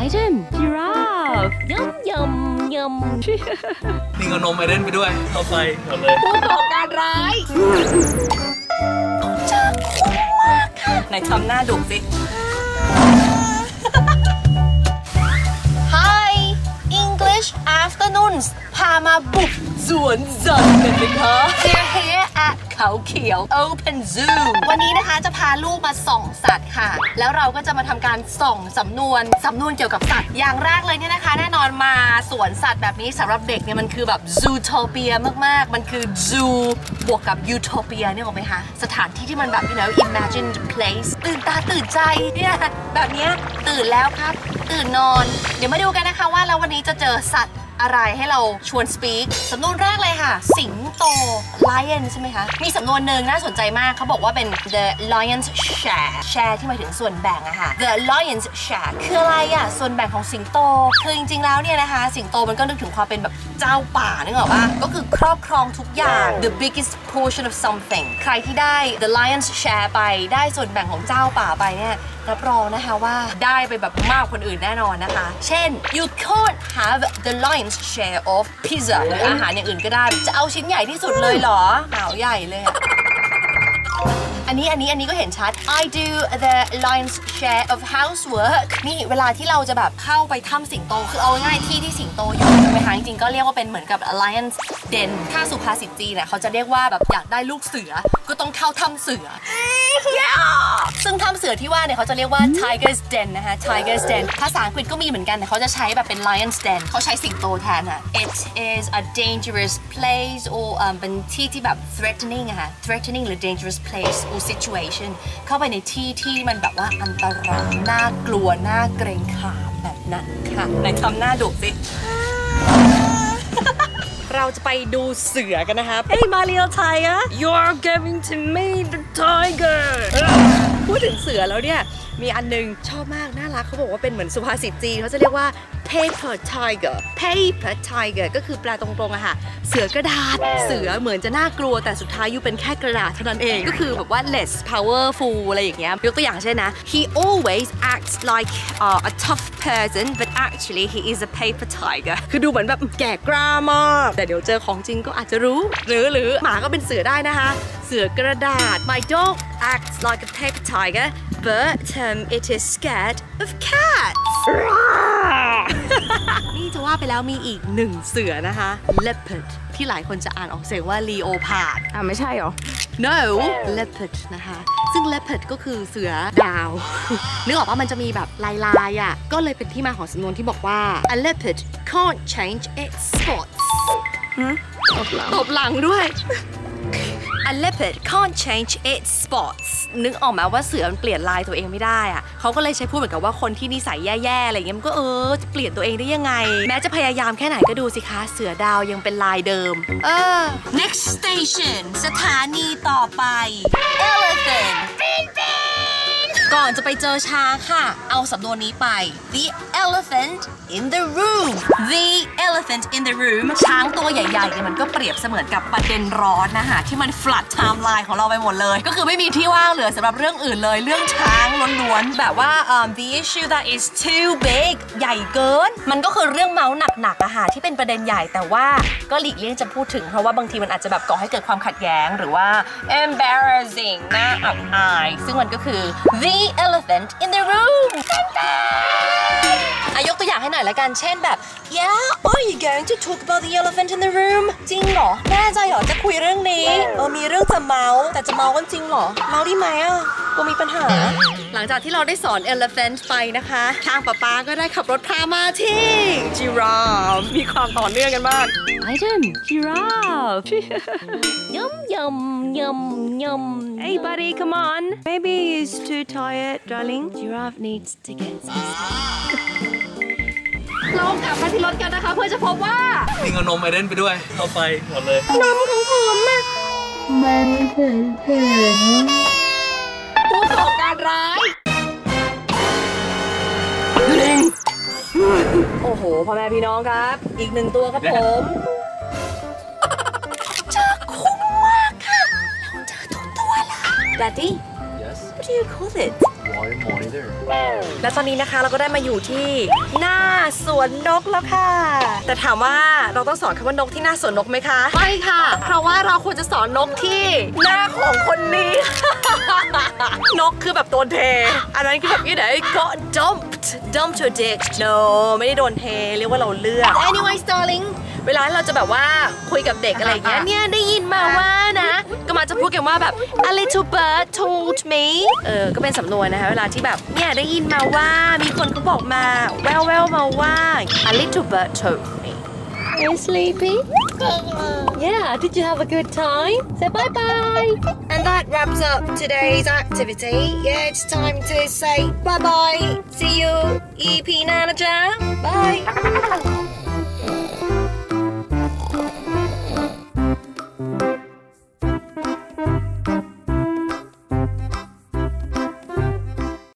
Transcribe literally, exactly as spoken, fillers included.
Item giraffe ยำยำยำนี่ก็นมไอเดนไปด้วยเข้าไปหมดเลยผู้ก่อการร้ายเจอคุ้มมากค่ะไหนทำหน้าดุสิ Hi English afternoons พามาบุกสวนสัตว์กันเลยค่ะ We're here at เขาเขียว Open Zoo วันนี้นะคะจะพาลูกมาส่องสัตว์ค่ะแล้วเราก็จะมาทำการส่องสำนวนสำนวนเกี่ยวกับสัตว์อย่างแรกเลยเนี่ยนะคะแน่นอนมาสวนสัตว์แบบนี้สำหรับเด็กเนี่ยมันคือแบบ Zootopia มากๆมันคือ Zoo บวกกับ Utopia เนี่ยหรอไหมคะสถานที่ที่มันแบบ you know imagined place ตื่นตาตื่นใจเนี่ยแบบนี้ตื่นแล้วครับตื่นนอนเดี๋ยวมาดูกันนะคะว่าแล้ววันนี้จะเจอสัตว์อะไรให้เราชวน speak สำนวนแรกเลยค่ะสิงโต lion ใช่ไหมคะมีสำนวนหนึ่งน่าสนใจมากเขาบอกว่าเป็น the lion's share share ที่หมายถึงส่วนแบ่งอะค่ะ the lion's share คืออะไรอะส่วนแบ่งของสิงโตคือจริงๆแล้วเนี่ยนะคะสิงโตมันก็นึกถึงความเป็นแบบเจ้าป่านึกออกปะก็คือครอบครองทุกอย่าง the biggest portion of something ใครที่ได้ the lion's share ไปได้ส่วนแบ่งของเจ้าป่าไปเนี่ยรับรองนะคะว่าได้ไปแบบมากคนอื่นแน่นอนนะคะเช่น you can't have the lion's share of pizza หรืออาหารอย่างอื่นก็ได้จะเอาชิ้นใหญ่ที่สุดเลยเหรอหาวใหญ่เลยอันนี้อันนี้อันนี้ก็เห็นชัด I do the lion's share of housework นี่เวลาที่เราจะแบบเข้าไปถ้ำสิงโตคือเอาง่ายที่ที่สิงโตอยู่ใช่ไหมคะจริงๆก็เรียกว่าเป็นเหมือนกับ lion's den ถ้าสุภาษิตจีนเนี่ยเขาจะเรียกว่าแบบอยากได้ลูกเสือก็ต้องเข้าถ้ำเสือ ซึ่งถ้ำเสือที่ว่าเนี่ยเขาจะเรียกว่า tiger's den นะคะ tiger's den ภาษาอังกฤษก็มีเหมือนกันแต่เขาจะใช้แบบเป็น lion's den เขาใช้สิงโตแทนค่ะ it is a dangerous place or เป็นที่ที่แบบ threatening อะค่ะ threatening หรือ dangerous place or situation เข้าไปในที่ที่มันแบบว่าอันตรายน่ากลัวน่าเกรงขามแบบนั้นค่ะไหนทำหน้าดุสิเราจะไปดูเสือกันนะครับ Hey my little tiger you're giving to me the tiger พูดถึงเสือแล้วเนี่ยมีอันนึงชอบมากน่ารักเขาบอกว่าเป็นเหมือนสุภาษิตจีนเขาจะเรียกว่า paper tiger paper tiger ก็คือแปลตรงๆอะค่ะเสือกระดาษเสือเหมือนจะน่ากลัวแต่สุดท้ายอยู่เป็นแค่กระดาษเท่านั้นเองก็คือแบบว่า less powerful อะไรอย่างเงี้ยยกตัวอย่างเช่นนะ he always acts like uh, a tough person but actually he is a paper tiger คือดูเหมือนแบบแก่กล้ามากแต่เดี๋ยวเจอของจริงก็อาจจะรู้หรือหรือหมาก็เป็นเสือได้นะคะเสือกระดาษ my dog acts like a paper tiger but um, it is scared of cats นี่จะว่าไปแล้วมีอีกหนึ่งเสือนะคะ leopard ที่หลายคนจะอ่านออกเสียงว่า leopard อ่ะไม่ใช่หรอ no leopard นะคะซึ่ง leopard ก็คือเสือดาวนึกออกว่ามันจะมีแบบลายลายอ่ะก็เลยเป็นที่มาของสำนวนที่บอกว่า a leopard can't change its spots ตบหลังตบหลังด้วย A leopard can't change its spots นึกออกมาว่าเสือมันเปลี่ยนลายตัวเองไม่ได้อะเขาก็เลยใช้พูดเหมือนกับว่าคนที่นิสัยแย่ๆอะไรเงี้ยมันก็เออจะเปลี่ยนตัวเองได้ยังไงแม้จะพยายามแค่ไหนก็ดูสิคะเสือดาวยังเป็นลายเดิมเออ next station สถานีต่อไป elephant ก่อนจะไปเจอช้างค่ะเอาสำนวนนี้ไป the elephant in the room the elephant in the room ช้างตัวใหญ่ๆเนี่ยมันก็เปรียบเสมือนกับประเด็นร้อนนะคะที่มัน flood timeline ของเราไปหมดเลยก็คือไม่มีที่ว่างเหลือสำหรับเรื่องอื่นเลยเรื่องช้างล้วนๆแบบว่า um, the issue that is too big ใหญ่เกินมันก็คือเรื่องเมาส์หนักๆอะค่ะที่เป็นประเด็นใหญ่แต่ว่าก็หลีกเลี่ยงจะพูดถึงเพราะว่าบางทีมันอาจจะแบบก่อให้เกิดความขัดแย้งหรือว่า embarrassing น่าอับอายซึ่งมันก็คือ the elephant in the room ยกตัวอย่างให้หน่อยละกันเช่นแบบ yeah are you going to talk about the elephant in the room จริงเหรอแน่ใจเหรอจะคุยเรื่องนี้เออมีเรื่องจะเมาแต่จะเมากันจริงเหรอเมาได้ไหมอ่ะก็มีปัญหาหลังจากที่เราได้สอน elephant ไปนะคะทางป๊าป๊าก็ได้ขับรถพามาที่ giraffe มีความต่อเนื่องกันมาก Item giraffe ยำยำยำยำ Hey buddy come on maybe he's too tired darling giraffe needs to get some sleep เรากลับมาที่รถกันนะคะเพื่อจะพบว่านี่ก็นมไอเดนไปด้วยเข้าไปหมดเลยนมของผมอะมันถึงถึงผู้ก่อการร้ายลิงโอ้โหพ่อแม่พี่น้องครับอีกหนึ่งตัวครับผมเจอคุ้มมากค่ะเราเจอทุกตัวเลย Daddy Yes What do you call it Why monitor และตอนนี้นะคะเราก็ได้มาอยู่ที่หน้าสวนนกแล้วค่ะแต่ถามว่าเราต้องสอนคำว่านกที่หน้าสวนนกไหมคะไม่ค่ะเพราะว่าเราควรจะสอนนกที่หน้าของคนนี้ นกคือแบบโดนเทอันนั้นคือแบบยี่ไหนก็ dumped dumped your dick no ไม่ได้โดนเทเรียกว่าเราเลือก anyway darling เวลาเราจะแบบว่าคุยกับเด็กอะไรเงี้ยเนี่ยได้ยินมาว่านะก็มาจะพูดกันว่าแบบ a little bird told me เออก็เป็นสำนวนนะคะเวลาที่แบบเนี่ยได้ยินมาว่ามีคนเขาบอกมาแววแววมาว่า a little bird told me Are you sleepy? Yeah, did you have a good time? Say bye bye. and that wraps up today's activity yeah it's time to say bye bye see you อี พี หน้านะจ๊ะ bye